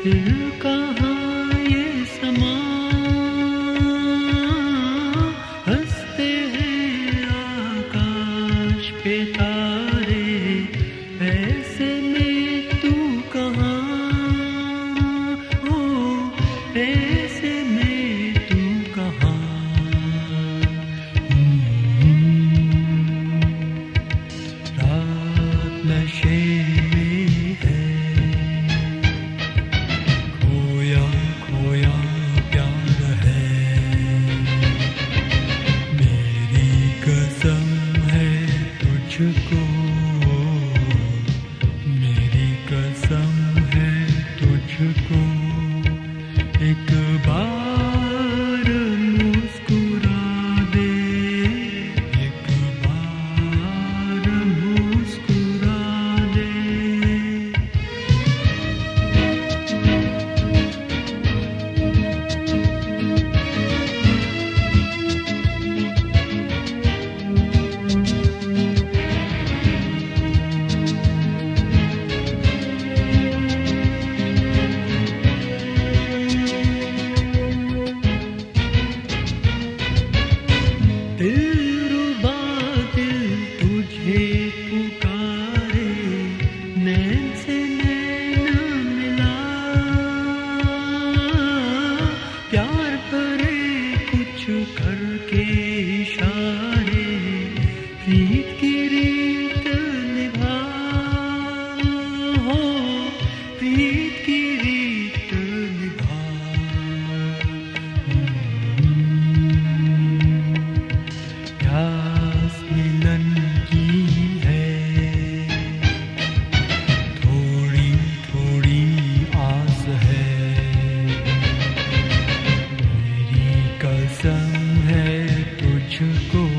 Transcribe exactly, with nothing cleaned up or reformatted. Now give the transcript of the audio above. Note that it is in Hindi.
दिल कहाँ ये समा, हंसते हैं आकाश पे तारे, ऐसे में तू कहाँ हो, ऐसे में तू कहाँ। रात नशे में है, खोया खोया प्यार है, मेरी कसम है तुझको, मेरी कसम है तुझको। एक बार मुस्कुरा दे, एक बार मुस्कुरा दे। दिलरुबा दिल तुझे पुकारे, नैन से नैन मिला, प्यार करे कुछ करके इशारे, रीत की रीत निभा, हो रीत की रीत निभा। प्यास मिलन की है, थोड़ी थोड़ी आस है, मेरी कसम है तुझको,